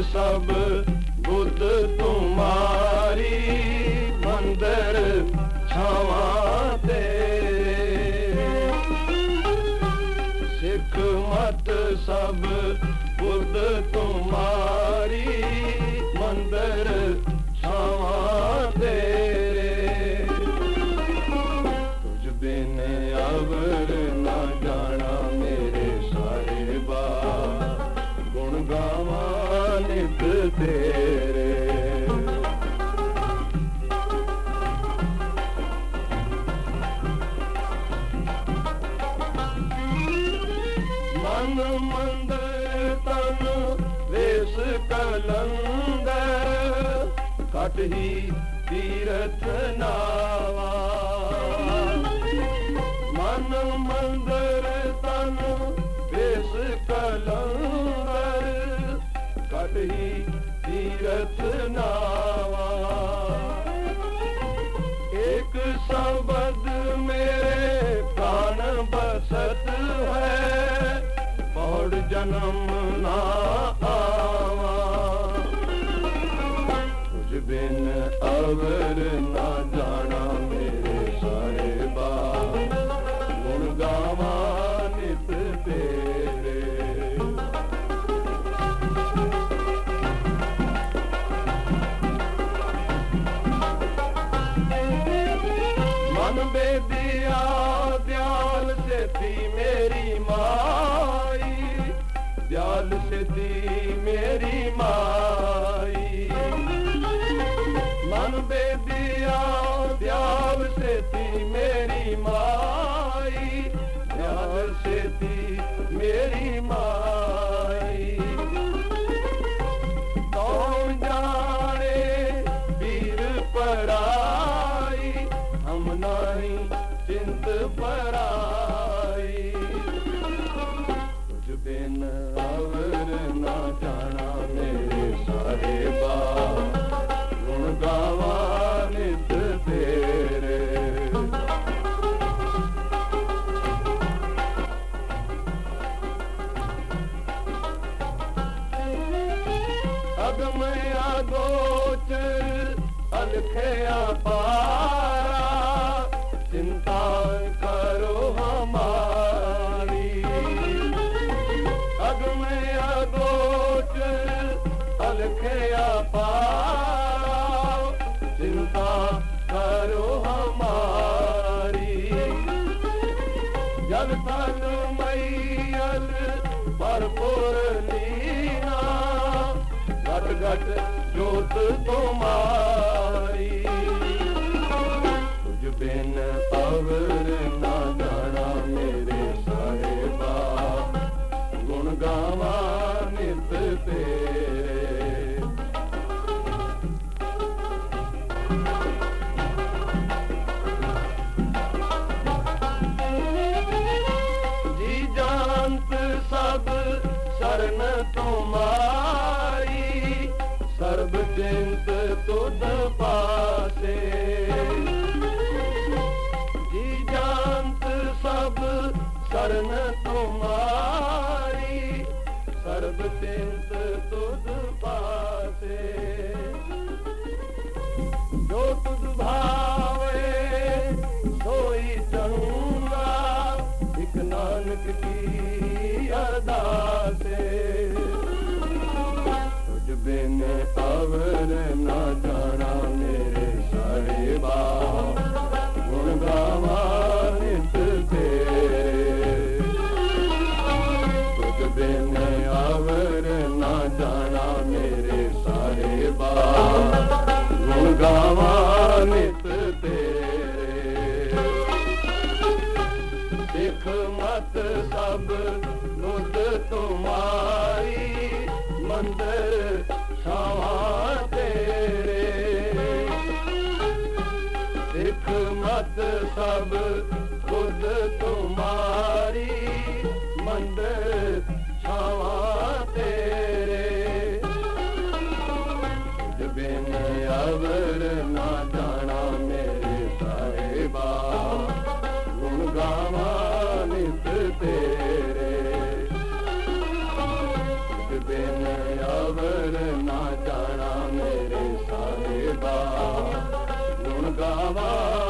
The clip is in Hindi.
सब बुद्ध तुम्हारी, मंदिर छावा तेरे। सिख मत सब बुद्ध तुम्हारी, मंदिर छावा तेरे। तुझ बिन अवर न जाना मेरे साहिबा, गुण गावा नित तेरे। मन मंदिर तन वेश कलंदर, कट ही तीरथ नावा। मन मंदिर तन वेश कलंदर, कट ही तीरथ नावा। एक शब्द मेरे प्राण बसत है, पौड़ जन्म ना आवा। तुझ बिन अवर ना जाना मेरे साहिबा, गुण गावा नित तेरे। मन बेदिया दयाल से थी मेरी माई, दयाल से थी मेरी माई। मन बेदिया दयाल से थी मेरी माई, दयाल से थी मेरी माई। कौन जाने वीर पराई, हम नहीं चिंत पराई। तुझ बिन अवर ना जाना मेरे साहिबा, गुण गावा नित तेरे। अगमया गोचर अलखया पारा, चिंता करो हमारी। अगमया गोचर अलखया पारा, चिंता करो हमारी। जल थल मैयल भरपूर लीना, घट घट जोत तुम्हारी। तुझ बिन अवर ना जाना मेरे साहिबा, गुण गावा नित तेरे। जी जानत सब शरण तुम्हारी, सर्ब चिंत तुध पासे। जी जानत सब शरण तुम्हारी, सर्ब चिंत तुध पासे। जो तुझ भावे सोई चढ़ूंगा, एक नानक की अरदासे। तुझ बिन अवर ना जाना मेरे साहिबा, गुण गावा नित तेरे। तुझ बिन अवर ना जाना मेरे साहिबा, गुण गावा नित तेरे। सिख मत सब बुद्ध तुम्हारी, मंदिर छावा तेरे। सिख मत सब बुद्ध तुम्हारी, मंदिर छावा तेरे। तुझ बिन अवर ना जाना मेरे साहिबा, गुण गावा नित तेरे। तुझ बिन अवर ना जाना मेरे साहिबा गुण गावा